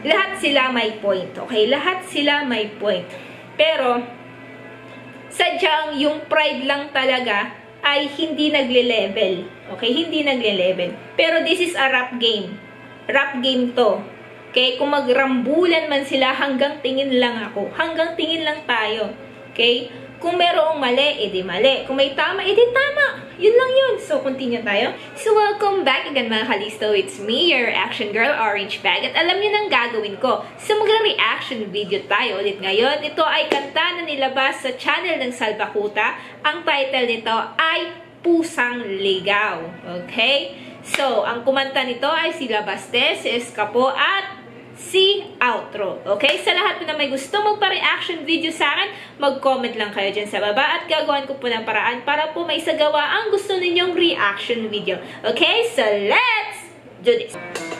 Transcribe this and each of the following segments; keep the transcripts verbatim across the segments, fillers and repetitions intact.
lahat sila may point. Okay? Lahat sila may point. Pero, sadyang yung pride lang talaga ay hindi nagle-level. Okay? Hindi nagle-level. Pero this is a rap game. Rap game to. Okay? Kung magrambulan man sila, hanggang tingin lang ako. Hanggang tingin lang tayo. Okay? Kung merong mali, edi mali. Kung may tama, edi tama. Yun lang yun. So, continue tayo. So, welcome back again mga kalisto. It's me, your action girl, Orange Bag. At alam nyo nang gagawin ko. So, mag-reaction video tayo ulit ngayon. Ito ay kanta na nilabas sa channel ng Salbakuta. Ang title nito ay Pusang Ligaw. Okay? So, ang kumanta nito ay sila BASTEE, si ESKAPO, at si OUTRAW. Okay? Sa lahat na may gusto magpa-reaction video sa akin, mag-comment lang kayo dyan sa baba at gagawan ko po ng paraan para po may sagawa ang gusto ninyong reaction video. Okay? So, let's do this!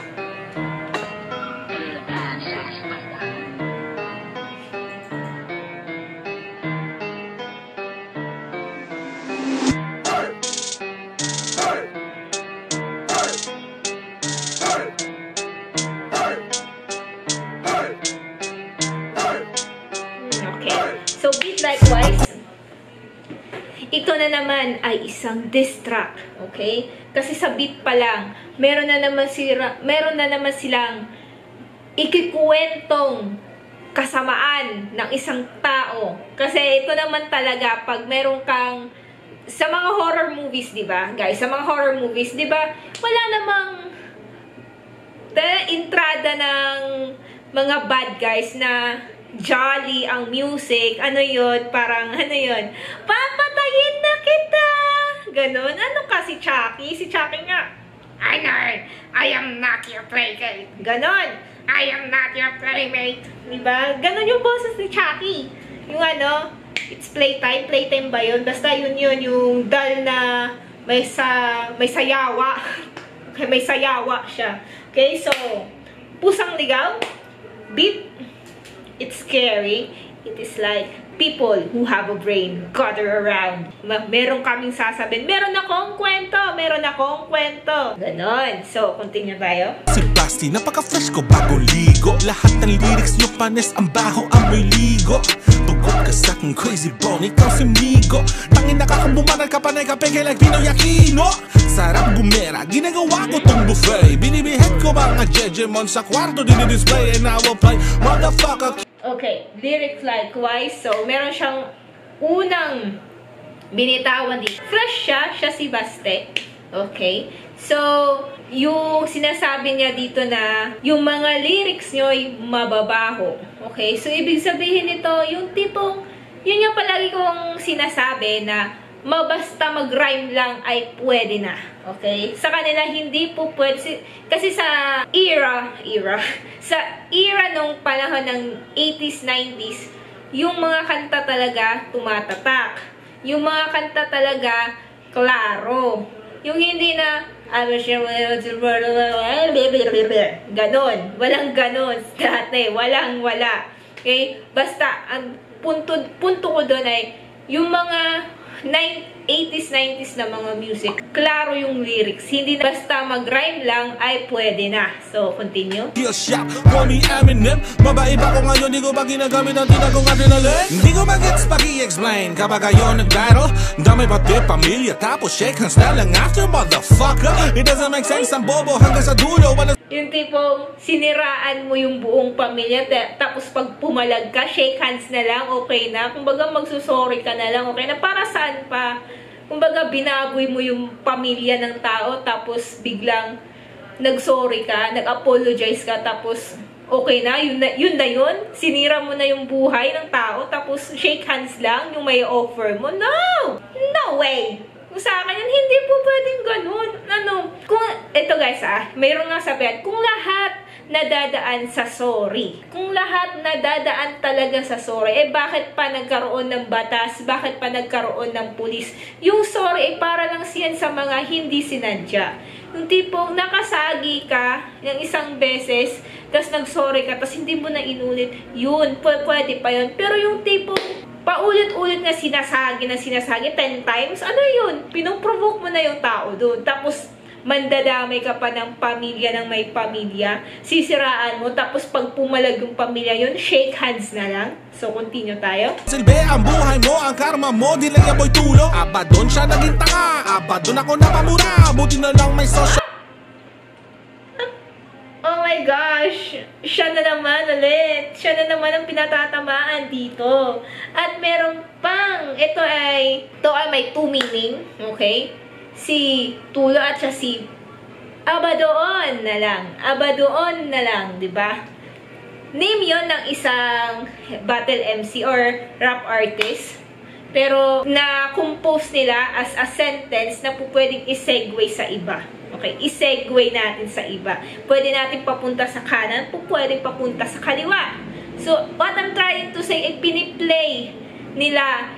So, beat likewise, ito na naman ay isang diss track, okay? Kasi sa beat pa lang, meron na naman, sila, meron na naman silang ikikwentong kasamaan ng isang tao. Kasi ito naman talaga, pag meron kang, sa mga horror movies, di ba? Guys, sa mga horror movies, di ba? Wala namang the entrada ng mga bad guys na jolly ang music, ano yun, parang, ano yun, papatayin na kita! Ganon. Ano ka si Chucky? Si Chucky nga, I know, I am not your playmate. Ganon. I am not your playmate. Diba? Ganon yung boses ni Chucky. Yung ano, it's playtime. Playtime ba yun? Basta yun yun, yung dal na may sa, may sayawa. Okay, may sayawa siya. Okay, so, Pusang Ligaw, beat, it's scary. It is like people who have a brain gather around. Meron kaming sasabihin, meron akong kwento, meron akong kwento. Ganon. So, continue tayo. Si BASTEE, napaka-fresh ko, bagong ligo. Lahat ng lyrics nyo panis, ang baho, amoy ligo. Bukod ka sa'king crazy bone, ikaw si Migo. Tangin nakakabumanal ka panay ka peke like Pinoy Aquino. Sarap bumera, ginagawa ko tong buffet. Binibihet ko mga jejemon sa kwarto, dinidisplay. And I will play, motherfucker. Okay, lyrics likewise. So, meron siyang unang binitawan dito. Fresh siya, siya si BASTEE. Okay? So, yung sinasabi niya dito na yung mga lyrics nyo ay mababaho. Okay? So, ibig sabihin nito, yung tipong, yun yung palagi kong sinasabi na mabasta mag-rhyme lang ay pwede na. Okay? Sa kanila, hindi po pwede. Kasi sa era, era, sa era nung panahon ng eighties, nineties, yung mga kanta talaga tumatatak. Yung mga kanta talaga klaro. Yung hindi na, ganon. Walang ganon. Dati, walang wala. Okay? Basta, ang punto, punto ko doon ay, yung mga eighties, nineties na mga music, klaro yung lyrics. Hindi na basta mag-rhyme lang ay pwede na. So, continue. Babae pa ko ngayon, di ko ba ginagamit ang tinagong adrenaline? Hindi ko mag-gets pag-i-explain kapag kayo nag-battle. Dami pati pamilya, tapos shake hands na lang after, motherfucker. It doesn't make sense ang bobo hanggang sa dulo. Yung tipong siniraan mo yung buong pamilya, tapos pag pumalag ka, shake hands na lang, okay na. Kumbaga magsusorry ka na lang, okay na. Para saan pa? Kumbaga binaboy mo yung pamilya ng tao, tapos biglang nag-sorry ka, nag-apologize ka, tapos okay na, yun na, yun na yun. Sinira mo na yung buhay ng tao, tapos shake hands lang yung may offer mo. No! No way! Kung sa akin yan, hindi po pwedeng ganun. Ano? Kung, eto guys ah, mayroon nga sabihan, kung lahat nadadaan sa sorry, kung lahat nadadaan talaga sa sorry, eh bakit pa nagkaroon ng batas? Bakit pa nagkaroon ng pulis? Yung sorry, eh para lang siyan sa mga hindi sinadya. Yung tipong nakasagi ka ng isang beses, tapos nag-sorry ka, tapos hindi mo na inulit, yun, pwede pa yun. Pero yung tipong paulit-ulit na sinasagi na sinasagi ten times, ano yun? Pinoprovoke mo na yung tao doon. Tapos, mandadamay ka pa ng pamilya ng may pamilya, sisiraan mo, tapos pag pumalag yung pamilya yun, shake hands na lang. So, continue tayo. Silbi ang buhay mo, ang karma mo, di lang yaboy tulo. Aba doon siya naging tanga, aba doon ako napamura. Buti na lang may social. Oh my gosh! Siya na naman ulit. Siya na naman ang pinatatamaan dito. At meron pang, ito ay, ito ay may two meaning, okay? Si tulo at siya si aba doon na lang. Aba doon na lang, di ba? Name yon ng isang battle M C or rap artist. Pero na-compose nila as a sentence na po pwedeng i-segue sa iba. Okay, i-segue natin sa iba. Pwede natin papunta sa kanan, po pwedeng papunta sa kaliwa. So, what I'm trying to say, ay piniplay nila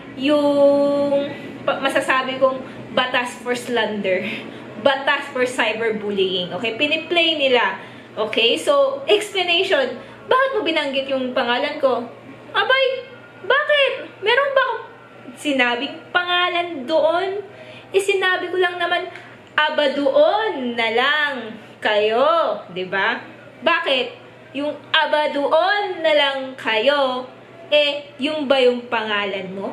yung masasabi kong batas for slander, batas for cyberbullying. Okay, piniplay nila. Okay, so, explanation. Bakit mo binanggit yung pangalan ko? Abay, bakit? Meron ba akong sinabing pangalan doon? Eh, sinabi ko lang naman, aba doon na lang kayo, 'di ba? Bakit? Yung aba doon na lang kayo, eh, yung ba yung pangalan mo?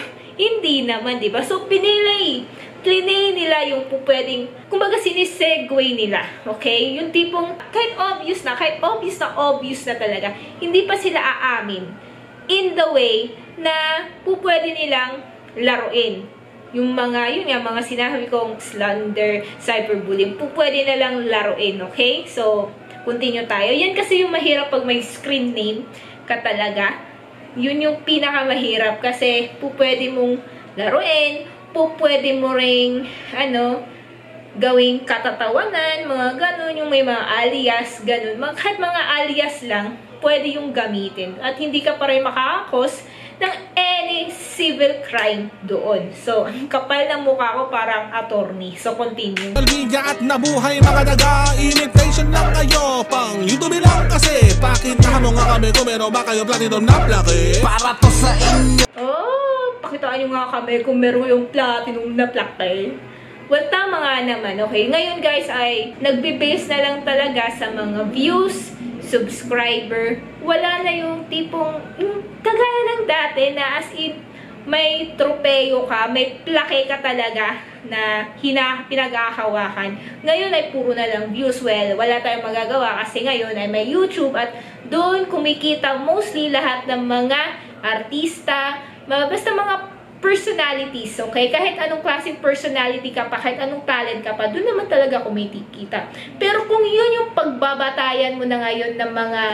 Hindi naman, 'di ba? So, pinilay. Plinay nila yung pupwedeng, kumbaga sinisegue nila, okay? Yung tipong, kahit obvious na, kahit obvious na obvious na talaga, hindi pa sila aamin in the way na pupwede nilang laruin. Yung mga, yun nga, mga sinabi kong slander, cyberbullying, pupwede na lang laruin, okay? So, continue tayo. Yan kasi yung mahirap pag may screen name ka talaga. Yun yung pinakamahirap kasi pupwede mong laruin, pupwede mo ring, ano, gawing katatawanan, mga ganun, yung may mga alias, ganun. Mga, kahit mga alias lang, pwede yung gamitin. At hindi ka pa rin makakakos ng any civil crime doon. So, ang kapal ng mukha ko parang attorney. So, continue. Media at nabuhay mga daga, imitation lang kayo, pang YouTube lang kasi, pakitahan mo nga kami kung meron ba kayo platinum na plake. Para to sa inyo. Oh, pakitaan nyo nga kami kung meron yung platinum na plake. Well, tama nga naman, okay? Ngayon guys ay nagbe-base na lang talaga sa mga views, subscriber, wala na yung tipong, yung kagaya ng dati na as in, may tropeyo ka, may plake ka talaga na hina, pinag-ahawakan. Ngayon ay puro na lang views. Well, wala tayong magagawa kasi ngayon ay may YouTube at doon kumikita mostly lahat ng mga artista, basta mga personalities, okay? Kahit anong klaseng personality ka pa, kahit anong talent ka pa, doon naman talaga kumikita. Pero kung yun yung pagbabatayan mo na ngayon ng mga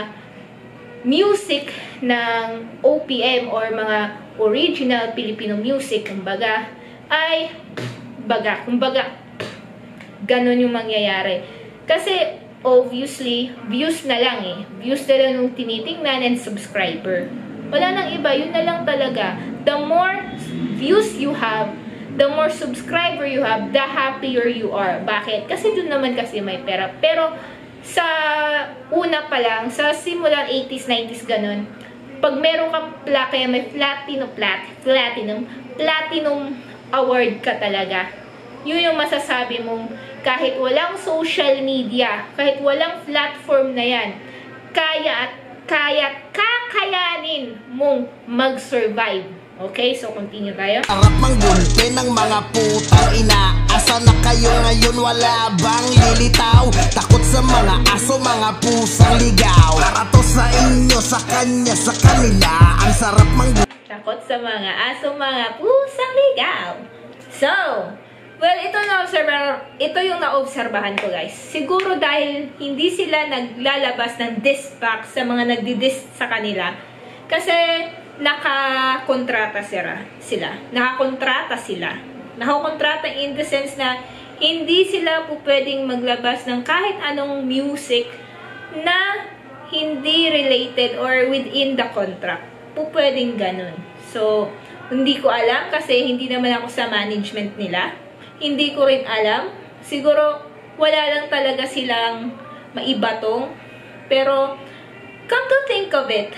music ng O P M or mga original Filipino music, kumbaga, ay, baga, kumbaga, ganun yung mangyayari. Kasi, obviously, views na lang eh. Views na lang yung tinitingnan and subscriber. Wala nang iba, yun na lang talaga. The more views you have, the more subscriber you have, the happier you are. Bakit? Kasi doon naman kasi may pera. Pero sa una pa lang, sa simulang eighties, nineties, ganun, pag meron kang plake, may platinum, plat, platinum, platinum award ka talaga. Yun yung masasabi mong kahit walang social media, kahit walang platform na yan, kaya at kaya kakayanin mong mag-survive. Okay, so continue tayo. Harap manggulpe ng mga putang ina. Asa na kayo ngayon, wala bang lilitaw? Takot sa mga aso, mga pusang ligaw. Para to sa inyo, sa kanya, sa kanila. Ang sarap manggulpe. Takot sa mga aso, mga pusang ligaw. So, well, ito na observer, ito yung naobserbahan ko, guys. Siguro dahil hindi sila naglalabas ng diss pack sa mga nagdi-diss sa kanila. Kasi nakakontrata sila. sila. Nakakontrata sila. Nakakontrata in the sense na hindi sila po pwedeng maglabas ng kahit anong music na hindi related or within the contract. Po pwedeng ganun. So, hindi ko alam kasi hindi naman ako sa management nila. Hindi ko rin alam. Siguro, wala lang talaga silang maibatong. Pero, come to think of it,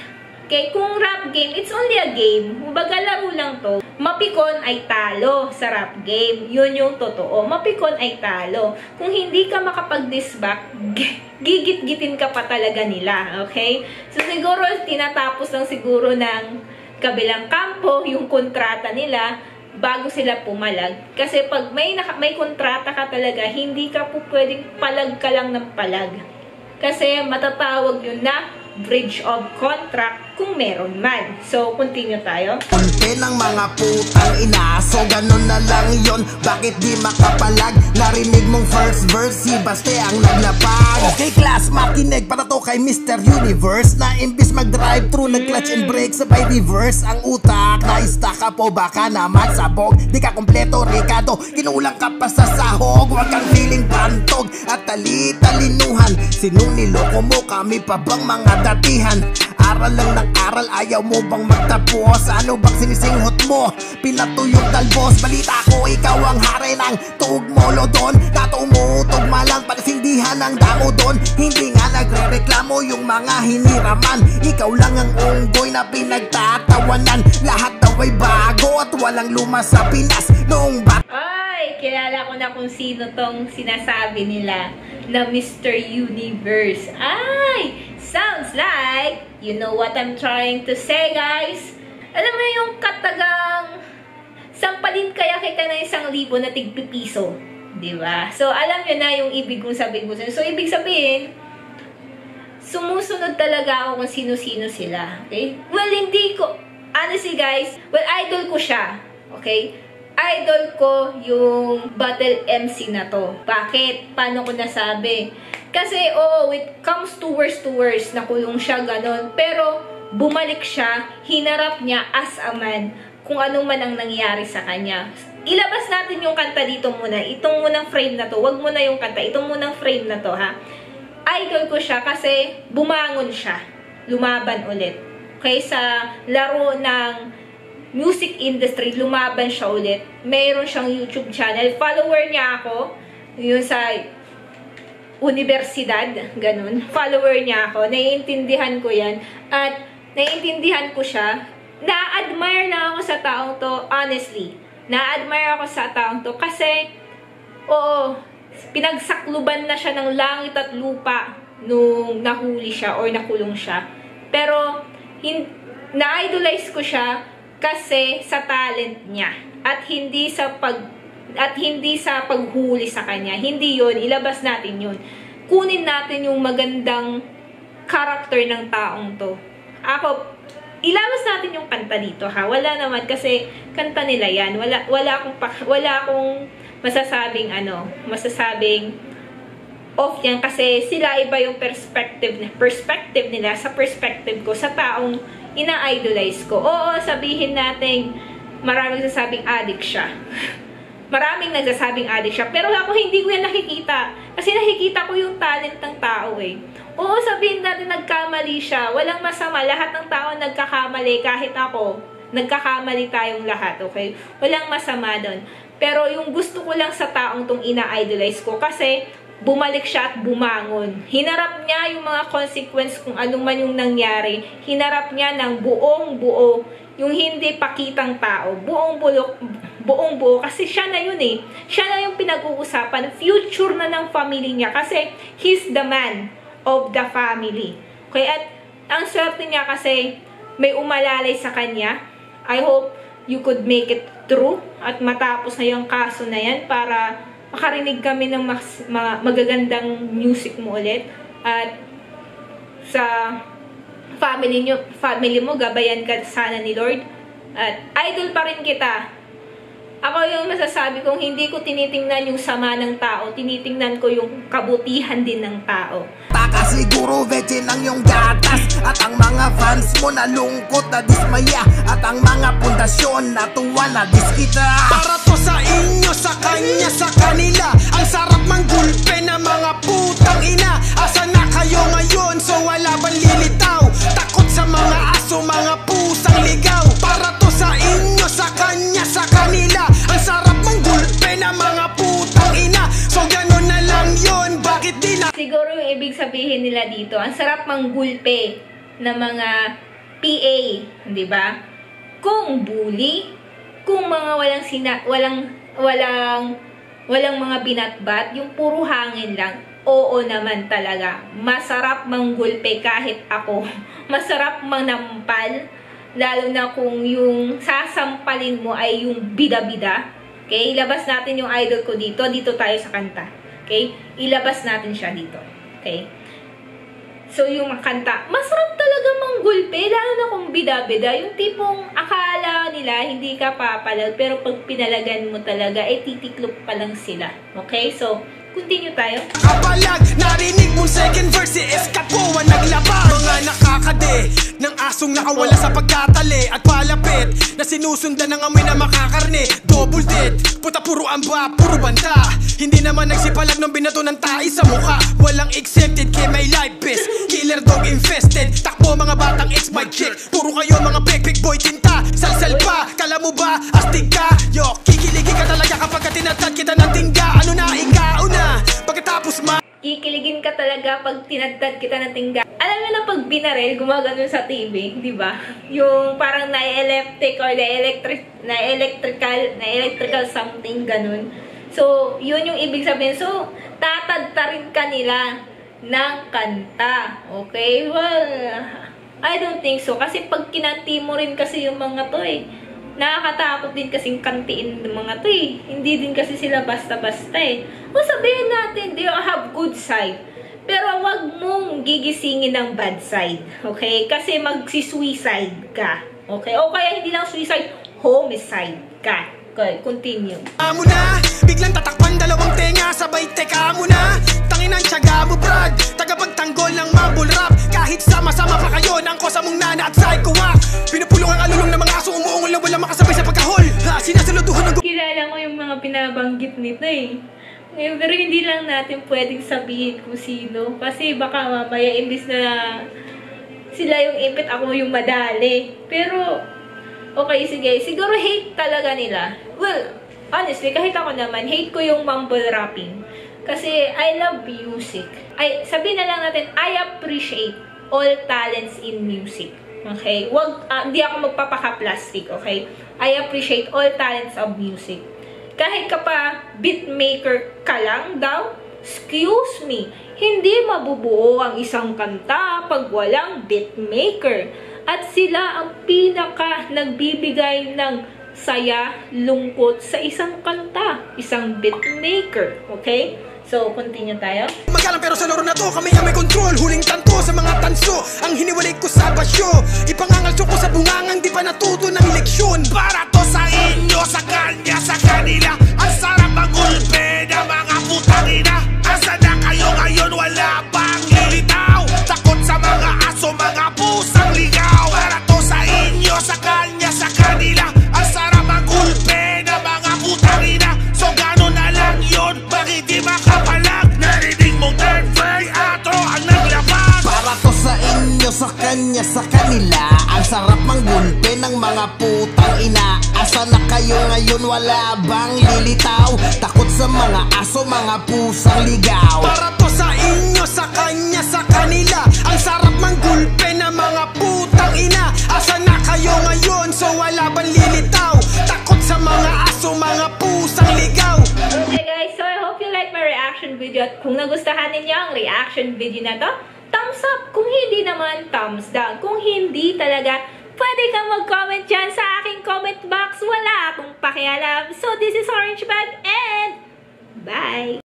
Okay, kung rap game, it's only a game. Kumbaga laro lang to. Mapikon ay talo sa rap game. Yun yung totoo. Mapikon ay talo. Kung hindi ka makapag-disback, gigit-gitin ka pa talaga nila. Okay? So siguro, tinatapos lang siguro ng kabilang kampo yung kontrata nila bago sila pumalag. Kasi pag may, may kontrata ka talaga, hindi ka po pwedeng palag ka lang ng palag. Kasi matatawag yun na bridge of contract kung meron man. So, continue tayo. Punte ng mga putang ina, so ganun na lang yon. Bakit di makapalag? Narinig mong first verse, si Bastee ang naglapag. Okay class, makinig para to kay Mister Universe, na imbis mag-drive through, nag-clutch and brake sabay reverse. Ang utak na ESKAPO, baka naman sabog. Di ka kompleto, Ricardo, kinulang ka pa sa sahog. Huwag kang feeling pantog at tali-talinuhan. Sinong niloko mo, kami pa bang mga datihan? Aral lang ng aral, ayaw mo bang magtapos? Ano bang sinisinghot mo? Pinatuyong talbos, balita ko ikaw ang hari ng tuog mo lodon. Natumutugma lang, pagsindihan ng damo doon. Hindi nga nagre-reklamo yung mga hiniraman. Ikaw lang ang unggoy na pinagtatawanan. Lahat daw ay bago at walang luma sa Pinas noong bat. Ay, kilala ko na kung sino tong sinasabi nila na Mister Universe. Ay, sounds like, you know what I'm trying to say, guys? Alam mo yung katagang sampalin kaya kita na isang libo na tigpipiso. Diba? So, alam nyo na yung ibig kong sabihin ko. So, ibig sabihin, sumusunod talaga ako kung sino-sino sila. Okay? Well, hindi ko, honestly guys, well, idol ko siya. Okay? Idol ko yung battle M C na to. Bakit? Paano ko nasabi? Kasi, oo, oh, it comes to worst to worst, nakulong siya, ganon. Pero, bumalik siya, hinarap niya as a man, kung anong man ang nangyari sa kanya. Ilabas natin yung kanta dito muna. Itong munang frame na to. Wag mo na yung kanta. Itong munang frame na to, ha. Idol ko siya kasi bumangon siya. Lumaban ulit. Okay, sa laro ng music industry, lumaban siya ulit. Mayroon siyang YouTube channel. Follower niya ako. Yun sa universidad, ganun. Follower niya ako. Naiintindihan ko yan. At naiintindihan ko siya. Na-admire na ako sa taong to, honestly. Na-admire ako sa taong to kasi, oo, pinagsakluban na siya ng langit at lupa nung nahuli siya or nakulong siya. Pero, na-idolize ko siya kasi sa talent niya. At hindi sa pag at hindi sa paghuli sa kanya. Hindi yon, ilabas natin yon. Kunin natin yung magandang character ng taong to. Ako, ilabas natin yung kanta dito, ha. Wala naman kasi kanta nila yan. Wala wala akong wala akong masasabing ano, masasabing off yan kasi sila iba yung perspective perspective nila sa perspective ko sa taong ina-idolize ko. Oo, sabihin natin maraming sasabing addict siya. Maraming nagsasabing addict siya. Pero ako hindi ko yan nakikita. Kasi nakikita ko yung talent ng tao eh. Oo, sabihin natin nagkamali siya. Walang masama. Lahat ng tao nagkakamali. Kahit ako, nagkakamali tayong lahat. Okay? Walang masama doon. Pero yung gusto ko lang sa taong tong ina-idolize ko. Kasi bumalik siya at bumangon. Hinarap niya yung mga consequence kung ano man yung nangyari. Hinarap niya ng buong buo. Yung hindi pakitang tao. Buong bulok. Buong buo, kasi siya na yun eh. Siya na yung pinag-uusapan. Future na ng family niya kasi he's the man of the family. Okay, at ang swerte niya kasi may umalalay sa kanya. I hope you could make it through at matapos na yung kaso na yan para makarinig kami ng mas, ma, magagandang music mo ulit. At sa family, nyo, family mo, gabayan ka sana ni Lord. At idol pa rin kita. Ako yung masasabi kong hindi ko tinitingnan yung sama ng tao, tinitingnan ko yung kabutihan din ng tao. Taka siguro veche ng yung gatas at ang mga fans mo nalungkot na dismaya at ang mga pundasyon na tuwa na diskita. Para to sa inyo, sa kanya, sa kanila, ang sarap manggulpe na mga putang ina. Asa na kayo ngayon? So wala bang lilitaw? Takot sa mga aso, mga pusang ligaw. Para to sa inyo, sa kanya, sa kanila, ang sarap manggulpe na mga putang ina. So gano'n na lang yon. Bakit di na? Siguro yung ibig sabihin nila dito, ang sarap manggulpe na mga P A, di ba? Kung bully, kung mga walang sina walang walang walang mga binatbat, yung puro hangin lang. Oo naman talaga. Masarap manggulpe kahit ako. Masarap manampal. Lalo na kung yung sasampalin mo ay yung bida-bida. Okay? Ilabas natin yung idol ko dito. Dito tayo sa kanta. Okay? Ilabas natin siya dito. Okay? So, yung kanta, masarap talaga manggulpe. Lalo na kung bida-bida. Yung tipong akala nila hindi ka papalag. Pero pag pinalagan mo talaga, eh titiklop pa lang sila. Okay? So, continue tayo. Kapalag, narinig mong second verse, si ESKAPO ang naglabas. Mga nakakade ng asong nakawala sa pagkatali at palapit na sinusundan ng amoy na makakarne. Double dead, puta puro amba, puro banta. Hindi naman nagsipalag ng binato ng tae sa mukha. Walang accepted kay may life best. Killer dog infested, takbo mga batang ex-bike chick. Puro kayo mga pek-pek boy tinta. Salsal pa, kala mo ba astig ka? Yo, kikiligi ka talaga kapag tinatad kita ng tingga. Ano na ikaw na? Pagkatapos ma Kikiligin ka talaga pag tinadtad kita ng tingga. Alam mo na pag binaril, gumagano sa T V, di ba? Yung parang na-electric or na-electric, na-electrical, na-electrical something, ganun. So, yun yung ibig sabihin. So, tatadtarin ka nila ng kanta. Okay? Well, I don't think so. Kasi pag kinanti mo rin kasi yung mga to eh, nakakatakot din kasing kantiin ng mga to eh. Hindi din kasi sila basta-basta eh. O sabihin natin, they have good side. Pero wag mong gigisingin ng bad side. Okay? Kasi magsi-suicide ka. Okay? O kaya hindi lang suicide, homicide ka. Okay, continue. Amo na, biglang tatakpan dalawang tenga, sabay teka mo na. Tangin ang tiyaga mo, brad. Tagapagtanggol ng mumble rap. Kahit sama-sama pa kayo ng kosa mong nana at psycho wak. Pinupulong ang alulong ng mga aso, umuungol na wala makasabay sa pagkahol. Ha, sinasaluduhan ng... Kilala mo yung mga binabanggit nito eh. Ngayon, pero hindi lang natin pwedeng sabihin kung sino. Kasi baka mamaya imbis na sila yung ipit, ako yung madali. Pero... okay, sige. Siguro hate talaga nila. Well, honestly, kahit ako naman, hate ko yung mumble rapping. Kasi I love music. I, sabihin na lang natin, I appreciate all talents in music. Okay? Wag, uh, hindi ako magpapaka-plastic, okay? I appreciate all talents of music. Kahit ka pa beatmaker ka lang daw, excuse me, hindi mabubuo ang isang kanta pag walang beatmaker. At sila ang pinaka nagbibigay ng saya, lungkot sa isang kanta, isang beatmaker. Okay? So, continue tayo. Magalang pero sa laro na to, kami ang may control. Huling tanto sa mga tanso, ang hiniwalay ko sa basyo. Ipangangalso ko sa bungangang di pa natuto ng leksyon. Para to sa inyo, sa kanya, sa kanila. Ang sarap magulpe ng mga putang ina. Asa na kayo ngayon, wala pang lilitaw. Takot sa mga aso, mga pusang ligaw. Para to sa inyo, sa kanya, sa kanila. Ang sarap magulpe ng mga putang ina. So gano'n na lang yun, bakit di makapalag? Narinig mong third verse, outro ang naglabas. Para to sa inyo, sa kanya, sa kanila. Ang sarap manggulpe ng mga putang ina. Asa na kayo ngayon, wala bang lilitaw? Takot sa mga aso, mga pusang ligaw. Para to sa inyo, sa kanya, sa kanila. Ang sarap manggulpe ng mga putang ina. Asa na kayo ngayon, so wala bang lilitaw? Takot sa mga aso, mga pusang ligaw. Okay guys, so I hope you like my reaction video. At kung nagustuhan ninyo ang reaction video na to, thumbs up. Kung hindi naman, thumbs down. Kung hindi talaga, pwede kang mag-comment dyan sa aking comment box. Wala akong pakialam. So this is Orange Bag and bye!